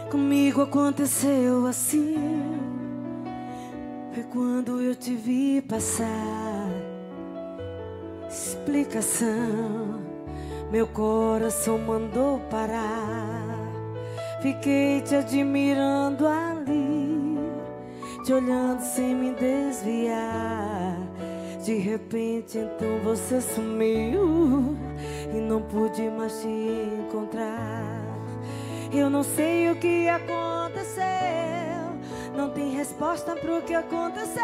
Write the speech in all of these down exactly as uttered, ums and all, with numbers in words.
Comigo aconteceu assim. Foi quando eu te vi passar. Explicação, meu coração mandou parar. Fiquei te admirando ali, te olhando sem me desviar. De repente então você sumiu e não pude mais te encontrar. Eu não sei o que aconteceu, não tem resposta pro que aconteceu.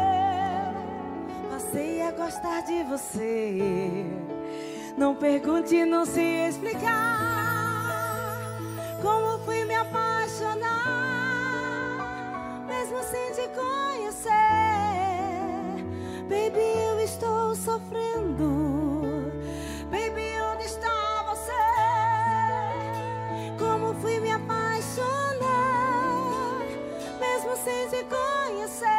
Passei a gostar de você. Não pergunte, não sei explicar como fui me apaixonar, mesmo sem te conhecer. Baby, eu estou sofrendo. Baby, onde está você? Como fui me apaixonar, mesmo sem te conhecer.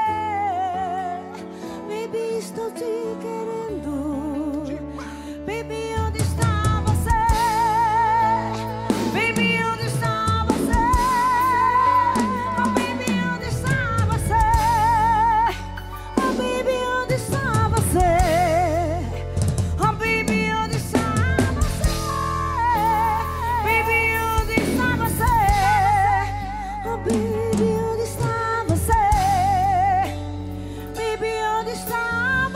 Baby, estou te querendo. Baby, onde está você? Baby, onde está você? Oh, baby, onde está você? Oh, baby, onde está você? Oh, baby, onde está você? Baby, onde está você? Oh, baby, onde está você? Baby, onde está você?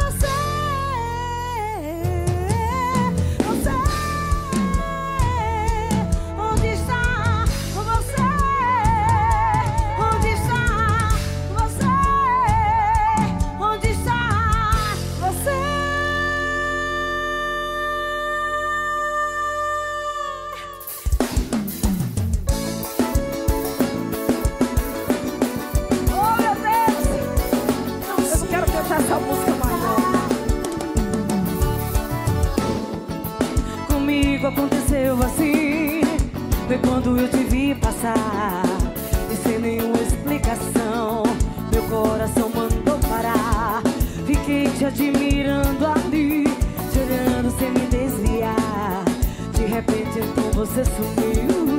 Essa música maior. Comigo aconteceu assim. Foi quando eu te vi passar e sem nenhuma explicação meu coração mandou parar. Fiquei te admirando ali, te olhando sem me desviar. De repente então você sumiu